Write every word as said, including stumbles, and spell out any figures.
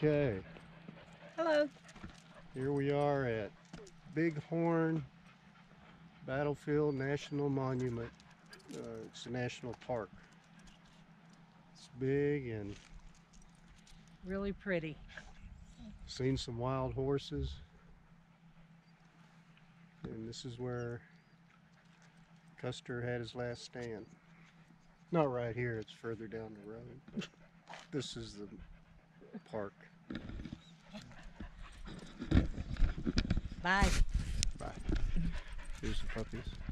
Okay, Hello. here we are at Bighorn Battlefield National Monument. Uh, it's a national park. It's big and Really pretty. seen some wild horses. And this is where Custer had his last stand. Not right here, it's further down the road. This is the park. Bye. Bye. Here's the puppies.